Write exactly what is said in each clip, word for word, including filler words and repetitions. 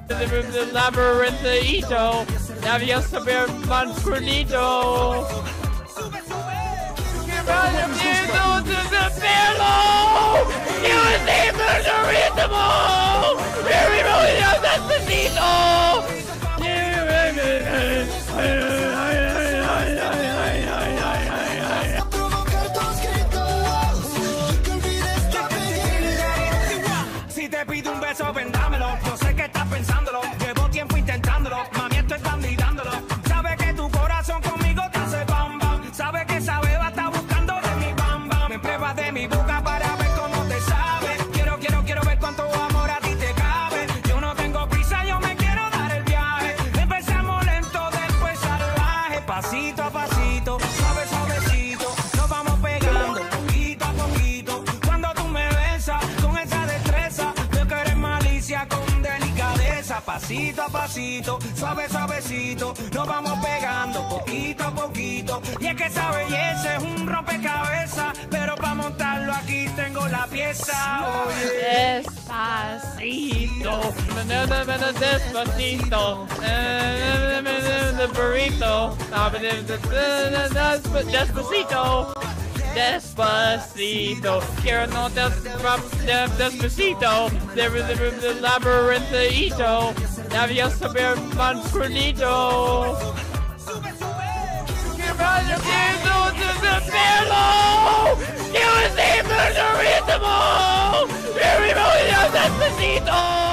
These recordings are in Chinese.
The labyrinthito, había saber manscrunito. Bienvenido to the pelo. You is the ritmo. Very really despacito. Si te pido un beso, vendámelo. Yo sé que estás pensándolo. Llevo tiempo intentándolo. Mami, estoy candidándolo. Sabe que tu corazón conmigo te hace bam bam. Sabe que esa beba está buscando de mi bam bam. Me pruebas de mi boca para ver cómo te sabe. Quiero, quiero, quiero ver cuánto amor a ti te cabe. Yo no tengo prisa, yo me quiero dar el viaje. Empezamos lento, después salvaje. Pasito a pasito, suave, suavecito. Nos vamos pegando poquito a poquito. Cuando tú me besas con esa destreza, veo que eres malicia con delicadeza. Pasito a pasito, suave, suavecito. Nos vamos pegando poquito a poquito. Y es que esa belleza es un rompecabezas, pero para montarlo aquí tengo la pieza. Oye. Despacito, despacito, the burrito, despacito, despacito, quiero no despacito, the labyrinthito, había saber manscrunito. Bienvenido to the pelo. You is the ritmo. Very really despacito.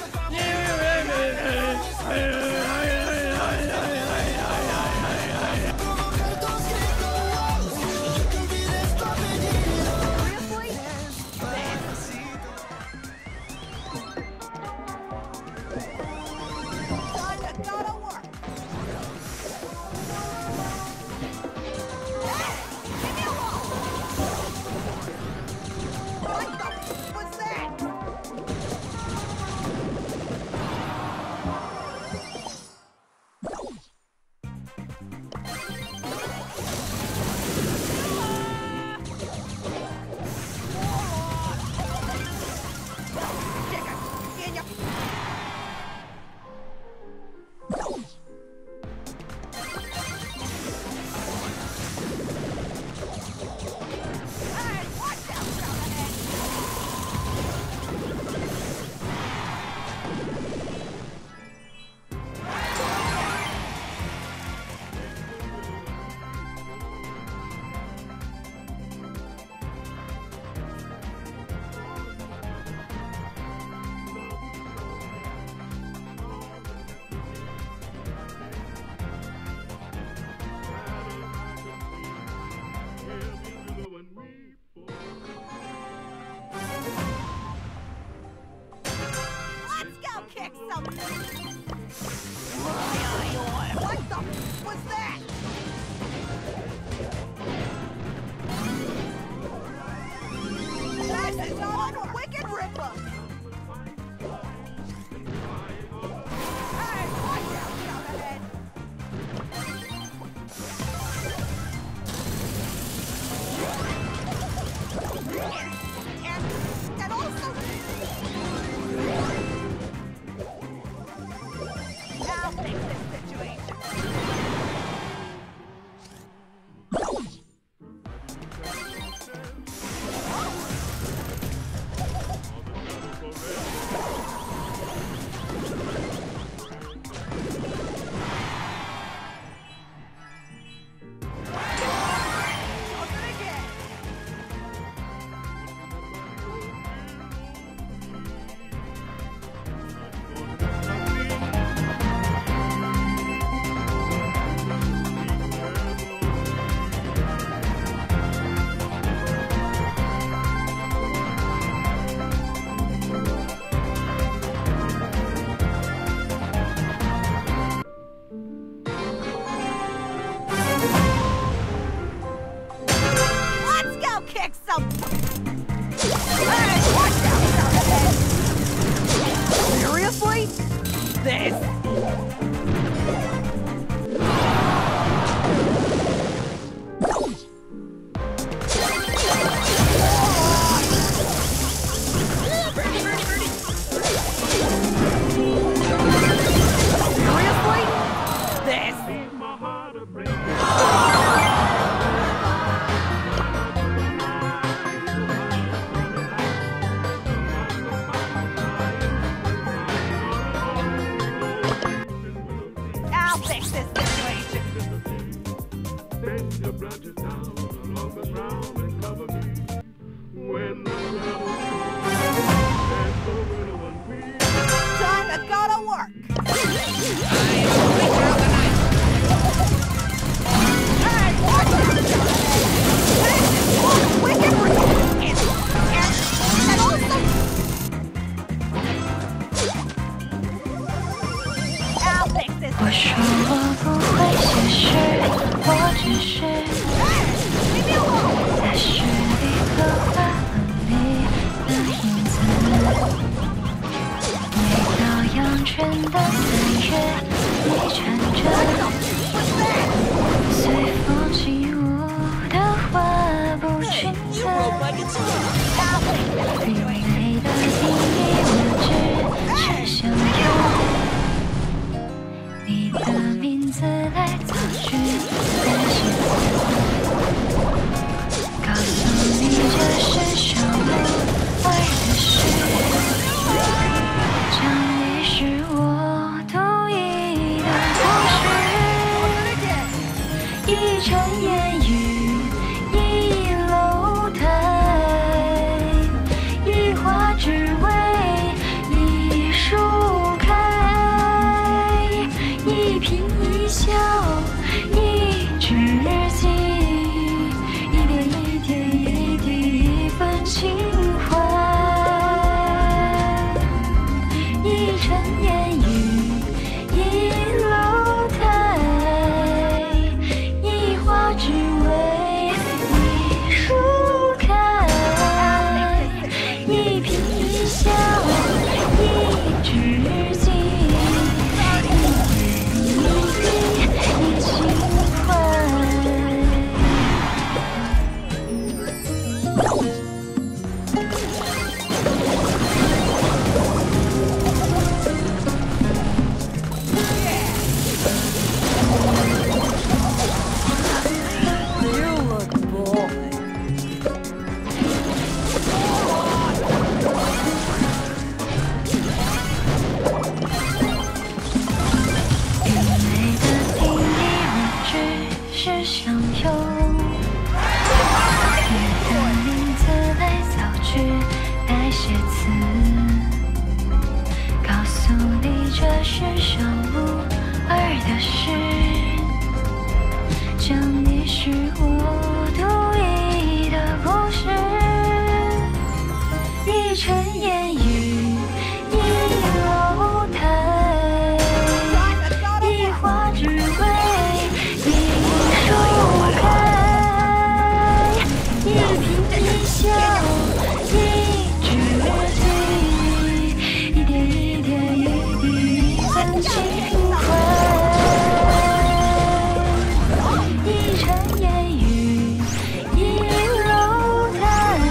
Kick some. What the was that? That is on a wicked ripper. Hey, watch out, down ahead. And, and also. I'll fix this situation. Kick some. Hey, watch out! Seriously? This. Birdie, birdie, birdie. 我说我不会写诗，我只是在诗里刻画了你的影子。每到阳春的三月，你穿着随风起舞的花布裙子，明媚的第一物质是相拥。你的名字来造句的写词，告诉你这是上路玩的事，这里是我独一的故事。一尘烟雨，一楼台，一花只为一树开，一颦一笑，一支日记，一点一点一滴一份情怀。一尘烟雨，一楼台，一花只为一树开，一颦一笑，一支日记，一情怀。 You look boy. 愚昧的定义物质是相拥，你的名字来造句代写词，告诉你这是上路儿的事，这你是我独一的故事。一尘烟雨，一楼台，一花只为一树开，一颦一笑，一支日记，一点一点一滴一份情怀。一尘烟雨，一楼台，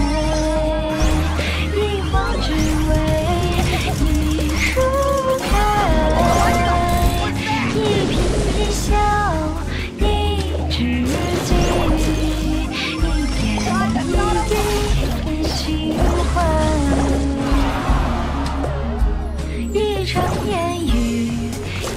一花只为一树开，一颦一笑，一支日记，一点一滴的情怀。一尘烟雨，一